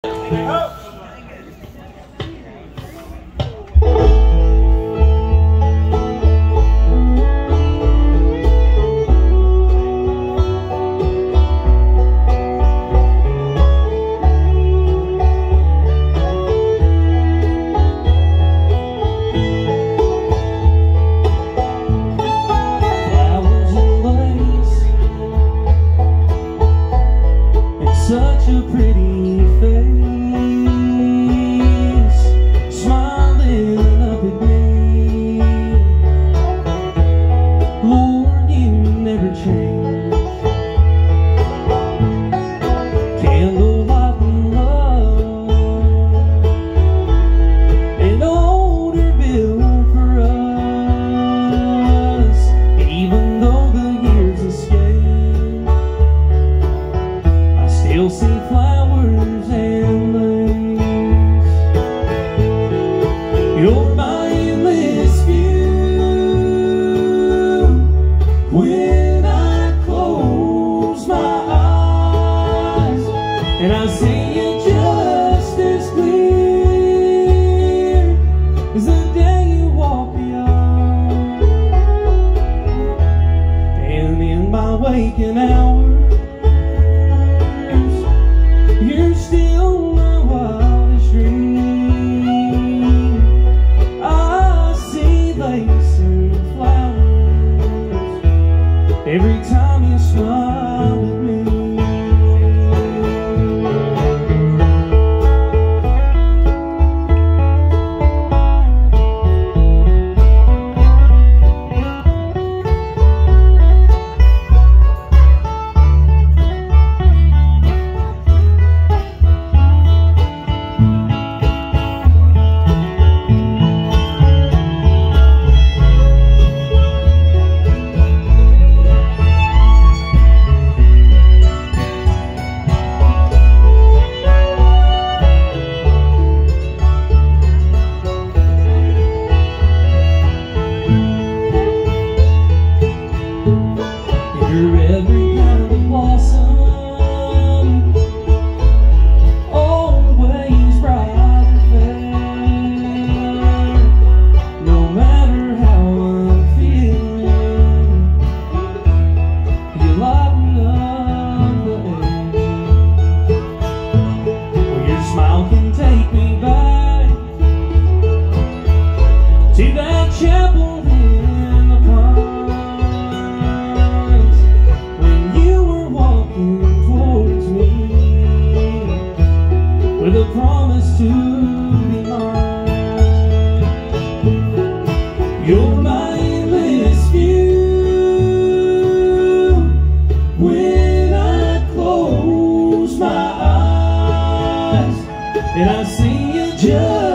Such a pretty face, smiling up at me. Lord, you never change. Candlelight and love, an older bill for us. Even though the years escape, you'll see flowers and lace. You're my endless view. When I close my eyes and I see it just as clear as the day you walk beyond. And in my waking hours, you're still my wildest dream. I see lace and flowers every time you smile at me. You're every kind of blossom, always bright and fair. No matter how I'm feeling, you lighten up the air. Well, your smile can take me back to that chapel in the park, with a promise to be mine. You're my endless view. When I close my eyes and I see you just